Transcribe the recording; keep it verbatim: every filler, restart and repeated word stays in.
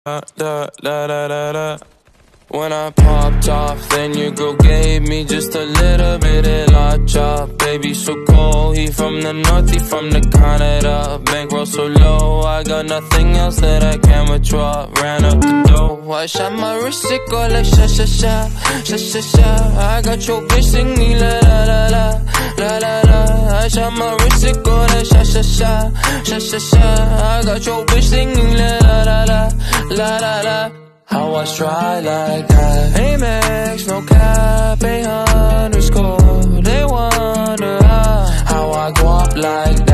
Da, da, da, da, da, da. When I popped off, then your girl gave me just a little bit of la chop. Baby so cold, he from the north, he from the Canada. Bankroll so low, I got nothing else that I can withdraw. Ran up the dough, I shot my wrist, it go like sha sha sha, sha sha sha. I got your bitch singing la la la la, la la la. I shot my wrist, it go like sha sha sha, sha sha sha. I got your bitch singing la la la la, la la la. How I try like that? Amex, no cap, a underscore. They wonder how, how I go up like that.